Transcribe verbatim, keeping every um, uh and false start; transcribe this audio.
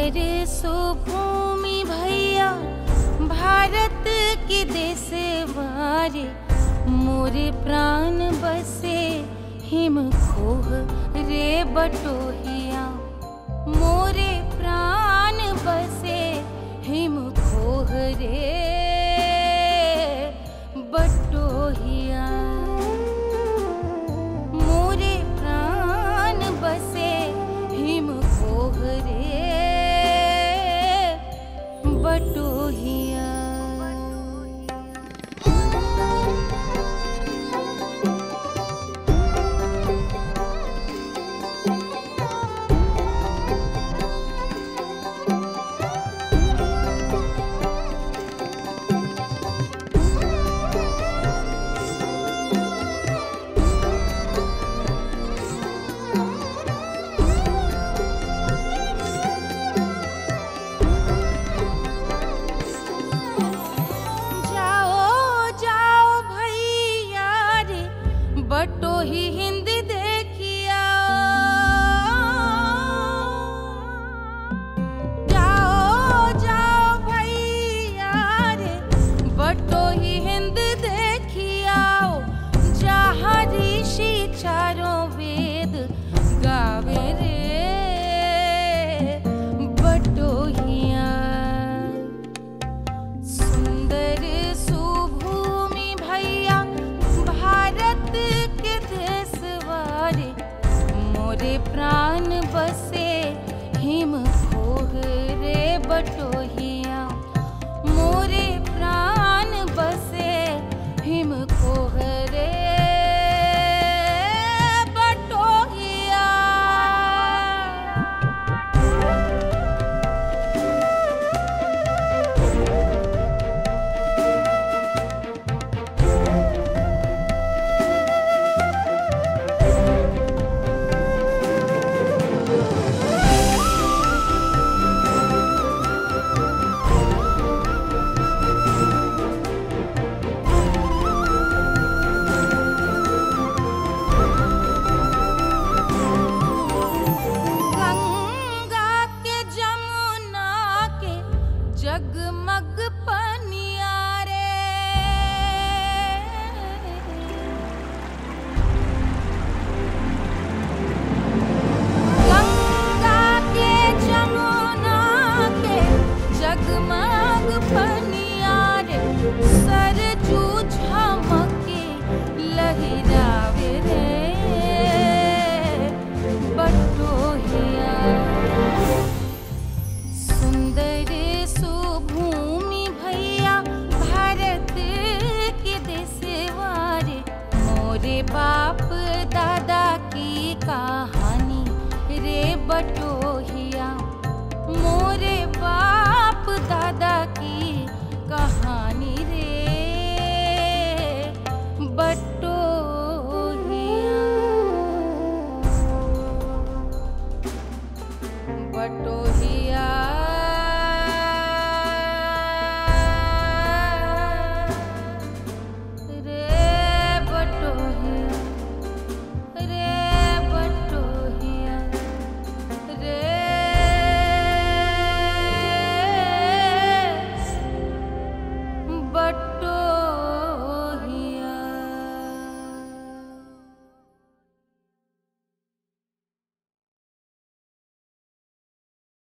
सुंदर सुभूमि भैया भारत के देशवारे, मोरे प्राण बसे हिम खोह रे बटोहिया। मोरे प्राण बसे हिम खोह रे बटोहिया। मोरे प्राण बसे हिम खोह रे बटोहिया। बटोही हिंद देखिया। जाओ जाओ भैया रे, बटोही हिंद देखिया। जहाँ ऋषि चारों वेद गावे रे बटोहिया। सुंदर सुभूमि भैया भारत के देशवारे, मोरे प्राण बसे हिम खोह रे बटोहिया। मोरे प्राण बसे हिम खोह रे बटोहिया। जगमग पनिया रे, गंगा के जमुना के जगमग पनिया रे। सरजू झमके लहरावे रे बटोहिया। सुंदर सुभूमि भैया भारत के देशवारे, मोरे बाप दादा की कहानी रे बटोहिया। मोरे बाप दादा की कहानी रे बटोहिया। बटोहिया।